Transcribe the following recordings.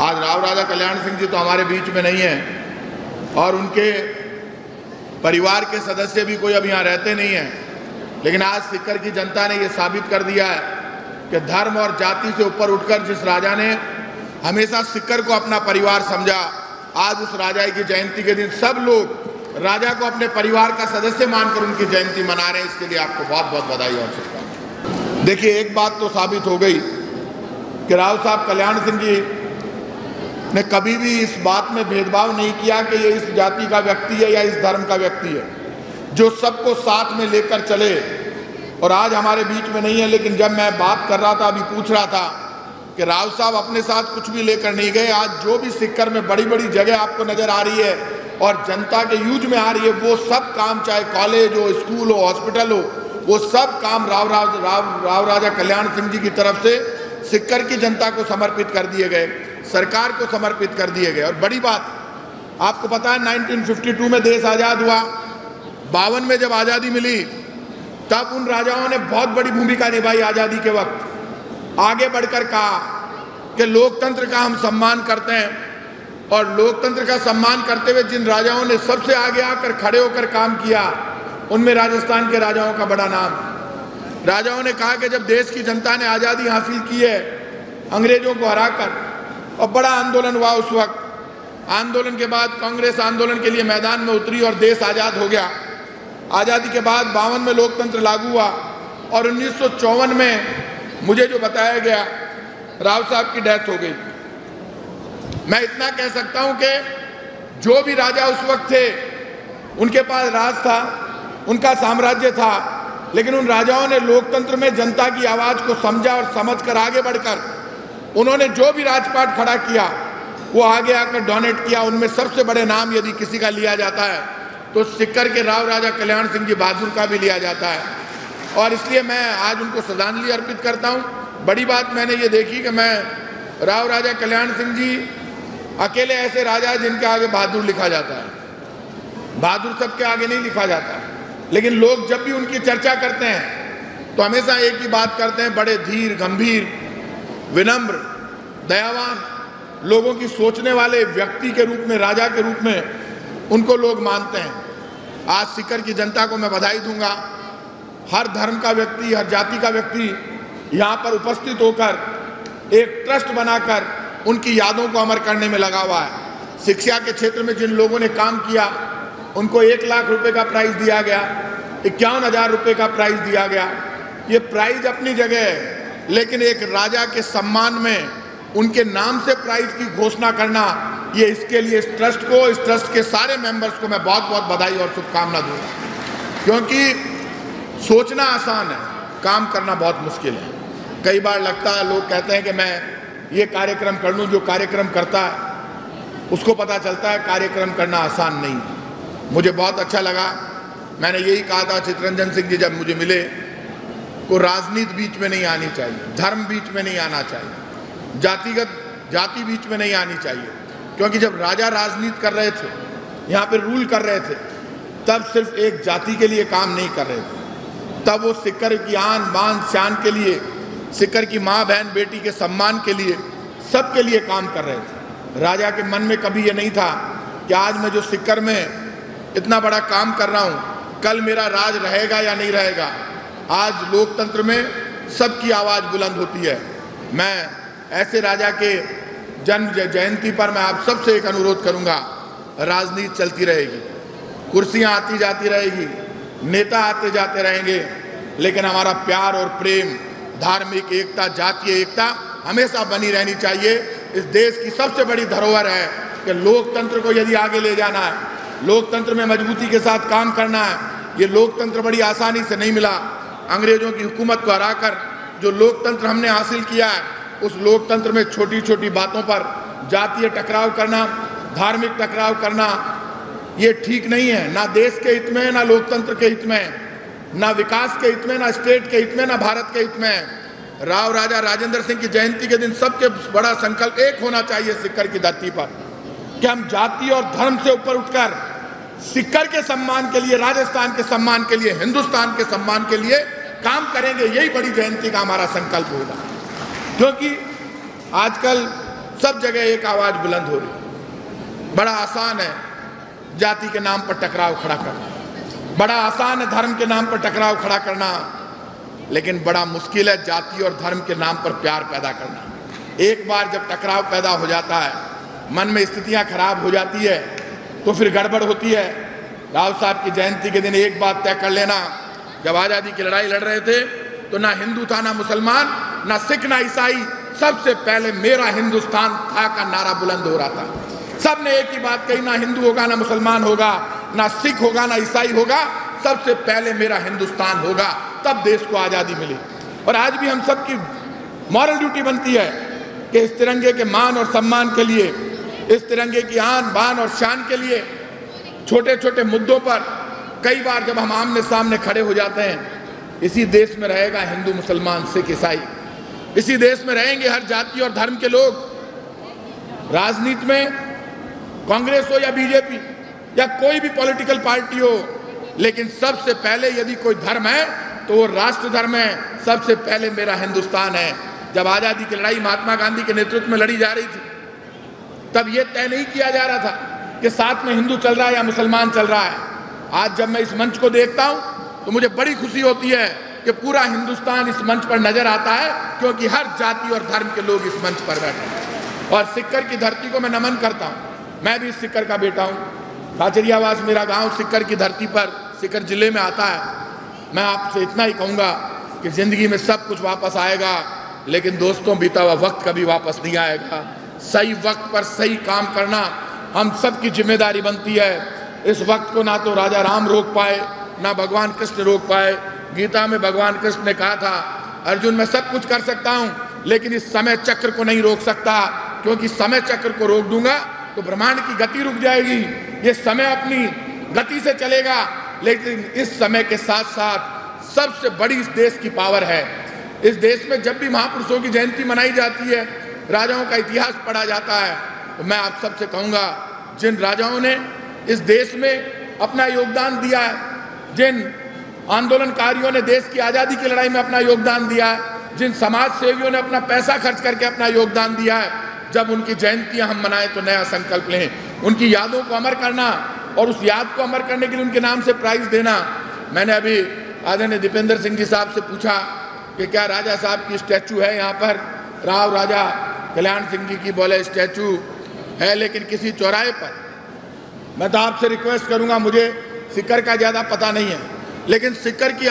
आज राव राजा कल्याण सिंह जी तो हमारे बीच में नहीं हैं और उनके परिवार के सदस्य भी कोई अब यहाँ रहते नहीं हैं, लेकिन आज सिक्कर की जनता ने ये साबित कर दिया है कि धर्म और जाति से ऊपर उठकर जिस राजा ने हमेशा सिक्कर को अपना परिवार समझा, आज उस राजा की जयंती के दिन सब लोग राजा को अपने परिवार का सदस्य मानकर उनकी जयंती मना रहे हैं। इसके लिए आपको बहुत बहुत बधाई और शुभकामनाएं। देखिए, एक बात तो साबित हो गई कि राव साहब कल्याण सिंह जी ने कभी भी इस बात में भेदभाव नहीं किया कि ये इस जाति का व्यक्ति है या इस धर्म का व्यक्ति है, जो सबको साथ में लेकर चले। और आज हमारे बीच में नहीं है, लेकिन जब मैं बात कर रहा था, अभी पूछ रहा था कि राव साहब अपने साथ कुछ भी लेकर नहीं गए। आज जो भी सिक्कर में बड़ी बड़ी जगह आपको नजर आ रही है और जनता के यूज में आ रही है, वो सब काम, चाहे कॉलेज हो, स्कूल हो, हॉस्पिटल हो, वो सब काम राव राजा कल्याण सिंह जी की तरफ से सिक्कर की जनता को समर्पित कर दिए गए, सरकार को समर्पित कर दिए गए। और बड़ी बात, आपको पता है 1952 में देश आजाद हुआ, 52 में जब आजादी मिली तब उन राजाओं ने बहुत बड़ी भूमिका निभाई। आजादी के वक्त आगे बढ़कर कहा कि लोकतंत्र का हम सम्मान करते हैं, और लोकतंत्र का सम्मान करते हुए जिन राजाओं ने सबसे आगे आकर खड़े होकर काम किया, उनमें राजस्थान के राजाओं का बड़ा नाम। राजाओं ने कहा कि जब देश की जनता ने आजादी हासिल की है अंग्रेजों को हराकर, और बड़ा आंदोलन हुआ उस वक्त, आंदोलन के बाद कांग्रेस आंदोलन के लिए मैदान में उतरी और देश आजाद हो गया। आजादी के बाद 52 में लोकतंत्र लागू हुआ और 1954 में मुझे जो बताया गया, राव साहब की डेथ हो गई। मैं इतना कह सकता हूं कि जो भी राजा उस वक्त थे, उनके पास राज था, उनका साम्राज्य था, लेकिन उन राजाओं ने लोकतंत्र में जनता की आवाज को समझा और समझकर आगे बढ़कर उन्होंने जो भी राजपाट खड़ा किया वो आगे आकर डोनेट किया। उनमें सबसे बड़े नाम यदि किसी का लिया जाता है तो सिक्कर के राव राजा कल्याण सिंह जी बहादुर का भी लिया जाता है, और इसलिए मैं आज उनको श्रद्धांजलि अर्पित करता हूं। बड़ी बात मैंने ये देखी कि मैं राव राजा कल्याण सिंह जी अकेले ऐसे राजा हैं जिनके आगे बहादुर लिखा जाता है। बहादुर सबके आगे नहीं लिखा जाता, लेकिन लोग जब भी उनकी चर्चा करते हैं तो हमेशा एक ही बात करते हैं, बड़े धीर, गंभीर, विनम्र, दयावान, लोगों की सोचने वाले व्यक्ति के रूप में, राजा के रूप में उनको लोग मानते हैं। आज सिक्कर की जनता को मैं बधाई दूंगा। हर धर्म का व्यक्ति, हर जाति का व्यक्ति यहाँ पर उपस्थित होकर एक ट्रस्ट बनाकर उनकी यादों को अमर करने में लगा हुआ है। शिक्षा के क्षेत्र में जिन लोगों ने काम किया उनको 1 लाख रुपए का प्राइज दिया गया, 51,000 रुपए का प्राइज दिया गया। ये प्राइज अपनी जगह है, लेकिन एक राजा के सम्मान में उनके नाम से प्राइज की घोषणा करना, ये इसके लिए इस ट्रस्ट के सारे मेंबर्स को मैं बहुत बहुत बधाई और शुभकामना दूंगा, क्योंकि सोचना आसान है, काम करना बहुत मुश्किल है। कई बार लगता है, लोग कहते हैं कि मैं ये कार्यक्रम कर लूँ, जो कार्यक्रम करता है उसको पता चलता है कार्यक्रम करना आसान नहीं है। मुझे बहुत अच्छा लगा, मैंने यही कहा था चित्तरंजन सिंह जी जब मुझे मिले, को राजनीति बीच में नहीं आनी चाहिए, धर्म बीच में नहीं आना चाहिए, जाति बीच में नहीं आनी चाहिए, क्योंकि जब राजा राजनीति कर रहे थे, यहाँ पे रूल कर रहे थे, तब सिर्फ एक जाति के लिए काम नहीं कर रहे थे, तब वो सिक्कर की आन बान शान के लिए, सिक्कर की माँ बहन बेटी के सम्मान के लिए, सबके लिए काम कर रहे थे। राजा के मन में कभी ये नहीं था कि आज मैं जो सिक्कर में इतना बड़ा काम कर रहा हूँ, कल मेरा राज रहेगा या नहीं रहेगा। आज लोकतंत्र में सबकी आवाज़ बुलंद होती है। मैं ऐसे राजा के जन्म जयंती पर मैं आप सबसे एक अनुरोध करूंगा, राजनीति चलती रहेगी, कुर्सियां आती जाती रहेगी, नेता आते जाते रहेंगे, लेकिन हमारा प्यार और प्रेम, धार्मिक एकता, जातीय एकता हमेशा बनी रहनी चाहिए। इस देश की सबसे बड़ी धरोहर है कि लोकतंत्र को यदि आगे ले जाना है, लोकतंत्र में मजबूती के साथ काम करना है। ये लोकतंत्र बड़ी आसानी से नहीं मिला। अंग्रेजों की हुकूमत को हराकर जो लोकतंत्र हमने हासिल किया है, उस लोकतंत्र में छोटी छोटी बातों पर जातीय टकराव करना, धार्मिक टकराव करना, ये ठीक नहीं है। ना देश के हित में, ना लोकतंत्र के हित में, ना विकास के हित में, ना स्टेट के हित में, ना भारत के हित में। राव राजा राजेंद्र सिंह की जयंती के दिन सबके बड़ा संकल्प एक होना चाहिए सिक्कर की धरती पर, कि हम जाति और धर्म से ऊपर उठकर सिक्कर के सम्मान के लिए, राजस्थान के सम्मान के लिए, हिंदुस्तान के सम्मान के लिए काम करेंगे। यही बड़ी जयंती का हमारा संकल्प होगा, क्योंकि आजकल सब जगह एक आवाज बुलंद हो रही। बड़ा आसान है जाति के नाम पर टकराव खड़ा करना, बड़ा आसान है धर्म के नाम पर टकराव खड़ा करना, लेकिन बड़ा मुश्किल है जाति और धर्म के नाम पर प्यार पैदा करना। एक बार जब टकराव पैदा हो जाता है, मन में स्थितियां खराब हो जाती है, तो फिर गड़बड़ होती है। राव साहब की जयंती के दिन एक बात तय कर लेना, जब आज़ादी की लड़ाई लड़ रहे थे तो ना हिंदू था, ना मुसलमान, ना सिख, ना ईसाई, सबसे पहले मेरा हिंदुस्तान था का नारा बुलंद हो रहा था। सब ने एक ही बात कही, ना हिंदू होगा, ना मुसलमान होगा, ना सिख होगा, ना ईसाई होगा, सबसे पहले मेरा हिंदुस्तान होगा, तब देश को आज़ादी मिली। और आज भी हम सबकी मॉरल ड्यूटी बनती है कि इस तिरंगे के मान और सम्मान के लिए, इस तिरंगे की आन बान और शान के लिए छोटे छोटे मुद्दों पर कई बार जब हम आमने सामने खड़े हो जाते हैं, इसी देश में रहेगा हिंदू, मुसलमान, सिख, ईसाई, इसी देश में रहेंगे हर जाति और धर्म के लोग। राजनीति में कांग्रेस हो या बीजेपी या कोई भी पॉलिटिकल पार्टी हो, लेकिन सबसे पहले यदि कोई धर्म है तो वो राष्ट्र धर्म है। सबसे पहले मेरा हिंदुस्तान है। जब आज़ादी की लड़ाई महात्मा गांधी के नेतृत्व में लड़ी जा रही थी, तब ये तय नहीं किया जा रहा था कि साथ में हिंदू चल रहा है या मुसलमान चल रहा है। आज जब मैं इस मंच को देखता हूं तो मुझे बड़ी खुशी होती है कि पूरा हिंदुस्तान इस मंच पर नजर आता है, क्योंकि हर जाति और धर्म के लोग इस मंच पर बैठे हैं। और सिक्कर की धरती को मैं नमन करता हूं। मैं भी सिक्कर का बेटा हूं। काचरियावास मेरा गांव सिक्कर की धरती पर, सिक्कर जिले में आता है। मैं आपसे इतना ही कहूंगा कि जिंदगी में सब कुछ वापस आएगा, लेकिन दोस्तों बीता हुआ वक्त कभी वापस नहीं आएगा। सही वक्त पर सही काम करना हम सबकी जिम्मेदारी बनती है। इस वक्त को ना तो राजा राम रोक पाए, ना भगवान कृष्ण रोक पाए। गीता में भगवान कृष्ण ने कहा था, अर्जुन मैं सब कुछ कर सकता हूं, लेकिन इस समय चक्र को नहीं रोक सकता, क्योंकि समय चक्र को रोक दूंगा तो ब्रह्मांड की गति रुक जाएगी। ये समय अपनी गति से चलेगा, लेकिन इस समय के साथ साथ सबसे बड़ी इस देश की पावर है। इस देश में जब भी महापुरुषों की जयंती मनाई जाती है, राजाओं का इतिहास पढ़ा जाता है, तो मैं आप सबसे कहूंगा, जिन राजाओं ने इस देश में अपना योगदान दिया है, जिन आंदोलनकारियों ने देश की आज़ादी की लड़ाई में अपना योगदान दिया है, जिन समाज सेवियों ने अपना पैसा खर्च करके अपना योगदान दिया है, जब उनकी जयंतियां हम मनाएं तो नया संकल्प लें, उनकी यादों को अमर करना और उस याद को अमर करने के लिए उनके नाम से प्राइज देना। मैंने अभी आदरणीय दीपेंद्र सिंह जी साहब से पूछा कि क्या राजा साहब की स्टैचू है यहाँ पर, राव राजा कल्याण सिंह जी की, बोले स्टैचू है लेकिन किसी चौराहे पर। मैं तो आपसे रिक्वेस्ट करूंगा, मुझे सिक्कर का ज़्यादा पता नहीं है, लेकिन सिक्कर की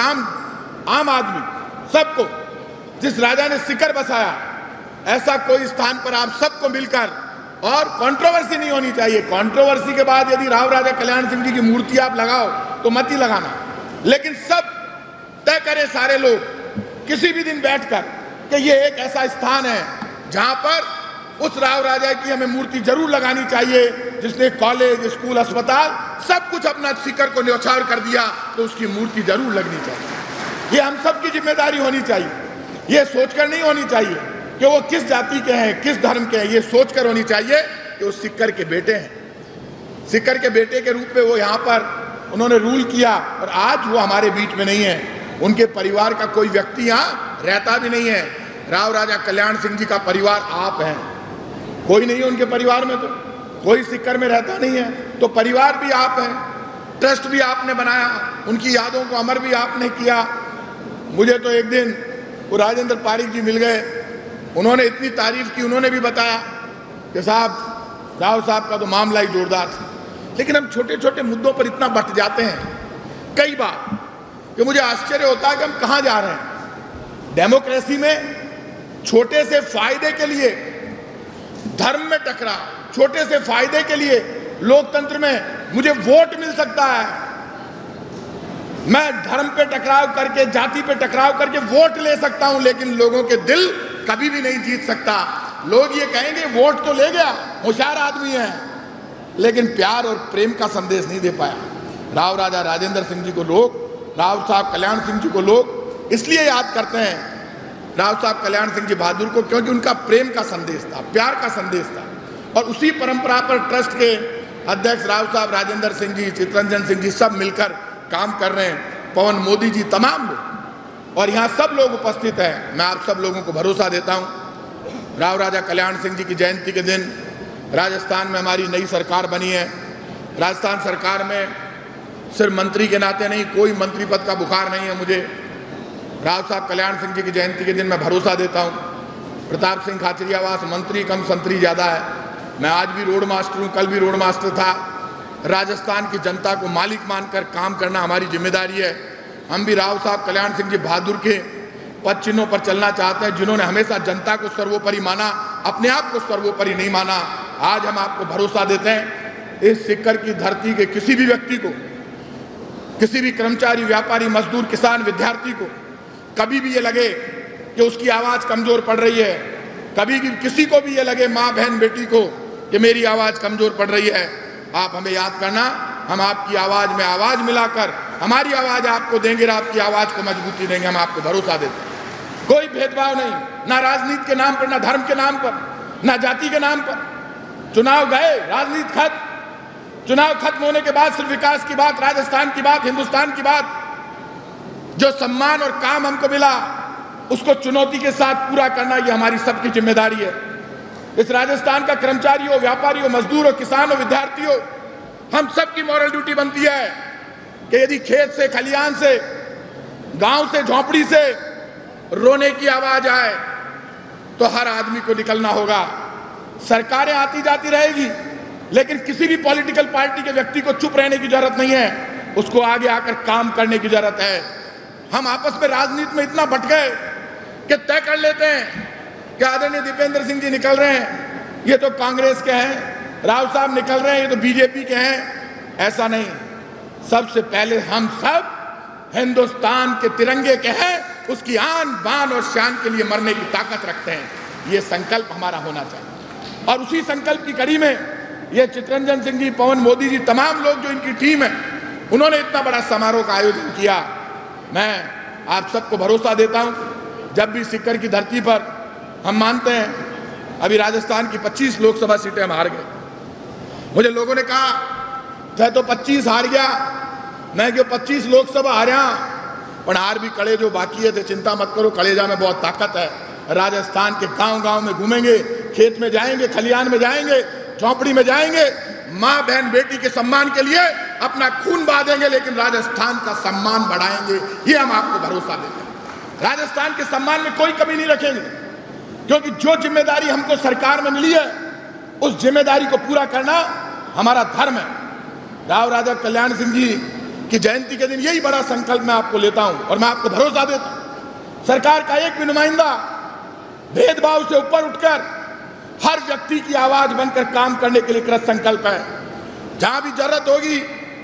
आम आदमी सबको, जिस राजा ने सिक्कर बसाया, ऐसा कोई स्थान पर आप सबको मिलकर, और कंट्रोवर्सी नहीं होनी चाहिए। कंट्रोवर्सी के बाद यदि राव राजा कल्याण सिंह जी की मूर्ति आप लगाओ तो मत ही लगाना, लेकिन सब तय करें सारे लोग किसी भी दिन बैठकर कि ये एक ऐसा स्थान है जहां पर उस राव राजा की हमें मूर्ति जरूर लगानी चाहिए, जिसने कॉलेज, स्कूल, अस्पताल सब कुछ अपना सिक्कर को न्यौछावर कर दिया, तो उसकी मूर्ति जरूर लगनी चाहिए। ये हम सबकी जिम्मेदारी होनी चाहिए। ये सोचकर नहीं होनी चाहिए कि वो किस जाति के हैं, किस धर्म के हैं, ये सोचकर होनी चाहिए कि वो सिक्कर के बेटे हैं। सिक्कर के बेटे के रूप में वो यहाँ पर उन्होंने रूल किया, और आज वो हमारे बीच में नहीं है। उनके परिवार का कोई व्यक्ति यहाँ रहता भी नहीं है। राव राजा कल्याण सिंह जी का परिवार आप हैं, कोई नहीं है उनके परिवार में, तो कोई सिक्कर में रहता नहीं है, तो परिवार भी आप हैं, ट्रस्ट भी आपने बनाया, उनकी यादों को अमर भी आपने किया। मुझे तो एक दिन वो राजेंद्र पारिक जी मिल गए, उन्होंने इतनी तारीफ की, उन्होंने भी बताया कि साहब राव साहब का तो मामला ही जोरदार था। लेकिन हम छोटे छोटे मुद्दों पर इतना बट जाते हैं कई बार कि मुझे आश्चर्य होता है कि हम कहाँ जा रहे हैं। डेमोक्रेसी में छोटे से फायदे के लिए धर्म में टकराव, छोटे से फायदे के लिए लोकतंत्र में मुझे वोट मिल सकता है, मैं धर्म पे टकराव करके, जाति पे टकराव करके वोट ले सकता हूं, लेकिन लोगों के दिल कभी भी नहीं जीत सकता। लोग ये कहेंगे वोट तो ले गया, होशियार आदमी है, लेकिन प्यार और प्रेम का संदेश नहीं दे पाया। राव राजा राजेंद्र सिंह जी को लोग, राव साहब कल्याण सिंह जी को लोग इसलिए याद करते हैं, राव साहब कल्याण सिंह जी बहादुर को, क्योंकि उनका प्रेम का संदेश था, प्यार का संदेश था। और उसी परंपरा पर ट्रस्ट के अध्यक्ष राव साहब राजेंद्र सिंह जी, चितरंजन सिंह जी सब मिलकर काम कर रहे हैं, पवन मोदी जी, तमाम लोग, और यहाँ सब लोग उपस्थित हैं। मैं आप सब लोगों को भरोसा देता हूँ राव राजा कल्याण सिंह जी की जयंती के दिन राजस्थान में हमारी नई सरकार बनी है। राजस्थान सरकार में सिर्फ मंत्री के नाते नहीं, कोई मंत्री पद का बुखार नहीं है मुझे। राव साहब कल्याण सिंह जी की जयंती के दिन मैं भरोसा देता हूँ, प्रताप सिंह खाचरियावास मंत्री कम संतरी ज़्यादा है। मैं आज भी रोड मास्टर हूँ, कल भी रोड मास्टर था। राजस्थान की जनता को मालिक मानकर काम करना हमारी जिम्मेदारी है। हम भी राव साहब कल्याण सिंह जी बहादुर के पद चिन्हों पर चलना चाहते हैं, जिन्होंने हमेशा जनता को सर्वोपरि माना, अपने आप को सर्वोपरि नहीं माना। आज हम आपको भरोसा देते हैं, इस सिक्कर की धरती के किसी भी व्यक्ति को, किसी भी कर्मचारी, व्यापारी, मजदूर, किसान, विद्यार्थी को कभी भी ये लगे कि उसकी आवाज़ कमज़ोर पड़ रही है, कभी भी किसी को भी ये लगे, माँ बहन बेटी को, कि मेरी आवाज़ कमज़ोर पड़ रही है, आप हमें याद करना। हम आपकी आवाज़ में आवाज़ मिलाकर हमारी आवाज़ आपको देंगे और आपकी आवाज़ को मजबूती देंगे। हम आपको भरोसा देते हैं, कोई भेदभाव नहीं, ना राजनीति के नाम पर, ना धर्म के नाम पर, ना जाति के नाम पर। चुनाव गए, राजनीति खत्म। चुनाव खत्म होने के बाद सिर्फ विकास की बात, राजस्थान की बात, हिंदुस्तान की बात। जो सम्मान और काम हमको मिला उसको चुनौती के साथ पूरा करना, ये हमारी सबकी जिम्मेदारी है। इस राजस्थान का कर्मचारी हो, व्यापारी हो, मजदूर हो, किसान हो, विद्यार्थी हो, हम सबकी मॉरल ड्यूटी बनती है कि यदि खेत से, खलियान से, गांव से, झोंपड़ी से रोने की आवाज आए तो हर आदमी को निकलना होगा। सरकारें आती जाती रहेगी, लेकिन किसी भी पॉलिटिकल पार्टी के व्यक्ति को चुप रहने की जरूरत नहीं है, उसको आगे आकर काम करने की जरूरत है। हम आपस में राजनीति में इतना भटक गए कि तय कर लेते हैं कि आदरणीय दीपेंद्र सिंह जी निकल रहे हैं, ये तो कांग्रेस के हैं, राव साहब निकल रहे हैं, ये तो बीजेपी के हैं। ऐसा नहीं, सबसे पहले हम सब हिंदुस्तान के तिरंगे के हैं, उसकी आन बान और शान के लिए मरने की ताकत रखते हैं। ये संकल्प हमारा होना चाहिए। और उसी संकल्प की कड़ी में ये चितरंजन सिंह जी, पवन मोदी जी, तमाम लोग जो इनकी टीम है, उन्होंने इतना बड़ा समारोह का आयोजन किया। मैं आप सबको भरोसा देता हूं, जब भी सिक्कर की धरती पर हम मानते हैं, अभी राजस्थान की 25 लोकसभा सीटें हम हार गए। मुझे लोगों ने कहा चाहे तो 25 हार गया, मैं क्यों 25 लोकसभा हारिया, पर हार भी कड़े जो बाकी है थे, चिंता मत करो, कलेजा में बहुत ताकत है। राजस्थान के गांव-गांव में घूमेंगे, खेत में जाएंगे, खलियान में जाएंगे, झोंपड़ी में जाएंगे, माँ बहन बेटी के सम्मान के लिए अपना खून बहा देंगे, लेकिन राजस्थान का सम्मान बढ़ाएंगे। ये हम आपको भरोसा देते हैं। राजस्थान के सम्मान में कोई कमी नहीं रखेंगे, क्योंकि जो जिम्मेदारी हमको सरकार में मिली है उस जिम्मेदारी को पूरा करना हमारा धर्म है। राव राजा कल्याण सिंह जी की जयंती के दिन यही बड़ा संकल्प मैं आपको लेता हूं, और मैं आपको भरोसा देता हूं, सरकार का एक भी नुमाइंदा भेदभाव से ऊपर उठकर हर व्यक्ति की आवाज बनकर काम करने के लिए कृत संकल्प है। जहां भी जरूरत होगी,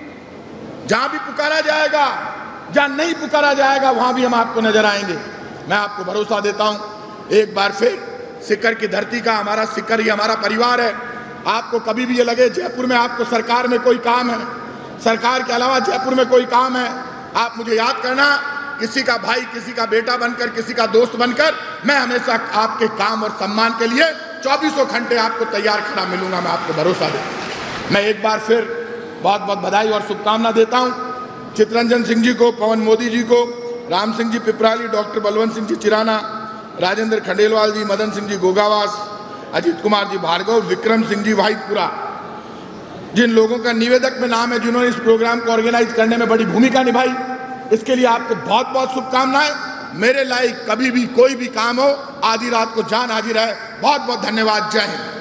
जहां भी पुकारा जाएगा, जहां नहीं पुकारा जाएगा, वहां भी हम आपको नजर आएंगे। मैं आपको भरोसा देता हूं, एक बार फिर सिक्कर की धरती का हमारा सिक्कर ही हमारा परिवार है। आपको कभी भी ये लगे जयपुर में आपको सरकार में कोई काम है, सरकार के अलावा जयपुर में कोई काम है, आप मुझे याद करना, किसी का भाई, किसी का बेटा बनकर, किसी का दोस्त बनकर मैं हमेशा आपके काम और सम्मान के लिए 24 घंटे आपको तैयार खड़ा मिलूंगा। मैं आपको भरोसा देता हूं। मैं एक बार फिर बहुत बहुत बधाई और शुभकामना देता हूं चितरंजन सिंह जी को, पवन मोदी जी को, राम सिंह जी पिपराली, डॉक्टर बलवंत सिंह जी चिराना, राजेंद्र खंडेलवाल जी, मदन सिंह जी गोगावास, अजीत कुमार जी भार्गव, विक्रम सिंह जी वाहिदपुरा, जिन लोगों का निवेदक में नाम है, जिन्होंने इस प्रोग्राम को ऑर्गेनाइज करने में बड़ी भूमिका निभाई, इसके लिए आपको बहुत बहुत शुभकामनाएं। मेरे लायक कभी भी कोई भी काम हो, आधी रात को जान हाजिर है। बहुत बहुत धन्यवाद। जय हिंद।